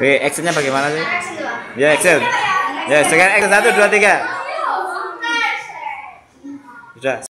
Actionnya bagaimana sih? Ya, action. Ya, sekarang action 1, 2, 3. Sudah.